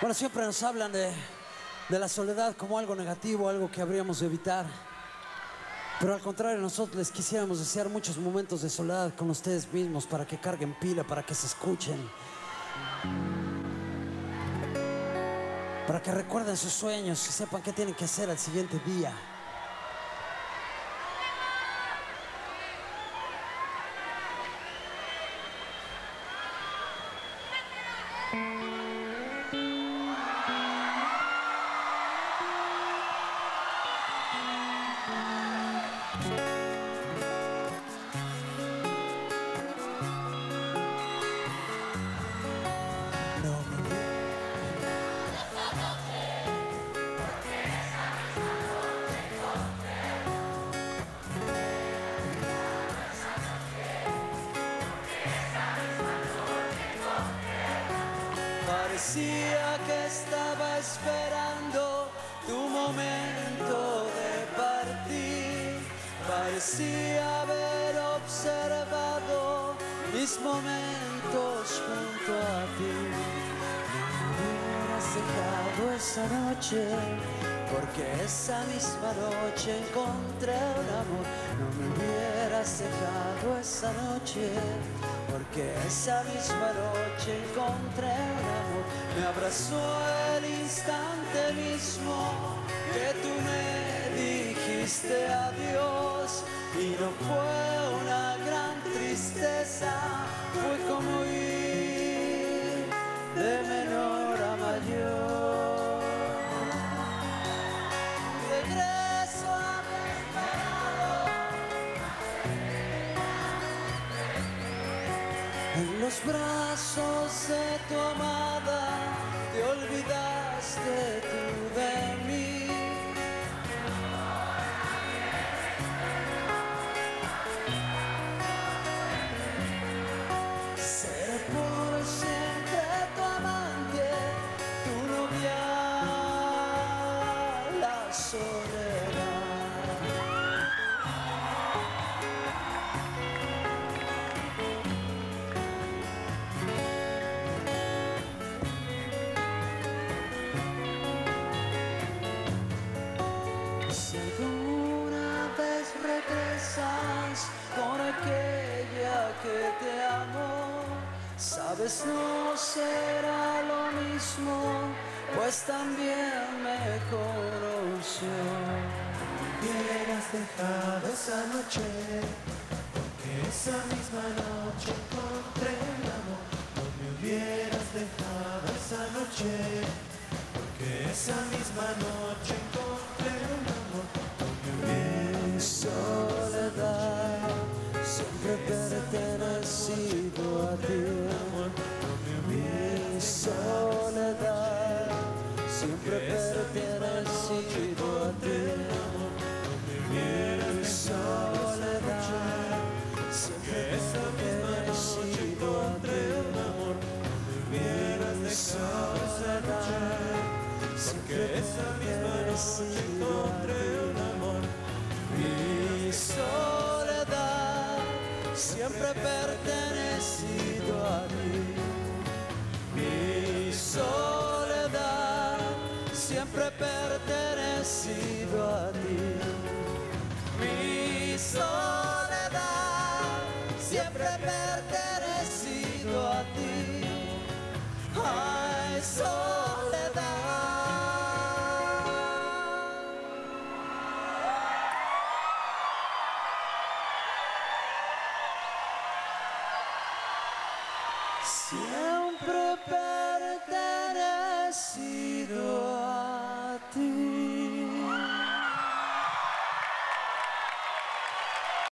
Bueno, siempre nos hablan de la soledad como algo negativo, algo que habríamos de evitar. Pero al contrario, nosotros les quisiéramos desear muchos momentos de soledad con ustedes mismos para que carguen pila, para que se escuchen, para que recuerden sus sueños y sepan qué tienen que hacer al siguiente día. Parecía que estaba esperando tu momento de partir. Parecía haber observado mis momentos junto a ti. No me hubieras dejado esa noche, porque esa misma noche encontré un amor. No me hubieras dejado esa noche, porque esa misma noche encontré un amor. Me abrazó el instante mismo que tú me dijiste adiós, y no fue una gran tristeza, fue como ir de menor a mayor. Regreso a mi esperado, en los brazos de tu amada, te olvidaste tú de mí. Seré por siempre tu amante, tu novia, la soledad. Si alguna vez regresas con aquella que te amó, sabes, no será lo mismo, pues también me conoció. Hubieras dejado esa noche, porque esa misma noche encontré el amor. No me hubieras dejado esa noche, porque esa misma noche encontré el amor. No me hubieras Mi soledad siempre pertenecido a ti. Mi soledad siempre pertenecido a ti. Mi soledad siempre pertenecido a ti. Mi soledad siempre pertenecido a ti. Mi soledad siempre pertenecido a ti. Mi soledad siempre pertenecido a ti. Mi soledad siempre pertenecido a ti. Ay, soledad. Siempre